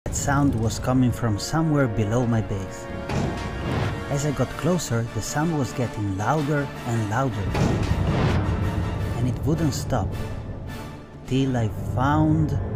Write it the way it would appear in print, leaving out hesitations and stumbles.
That sound was coming from somewhere below my base. As I got closer, the sound was getting louder and louder, and it wouldn't stop, till I found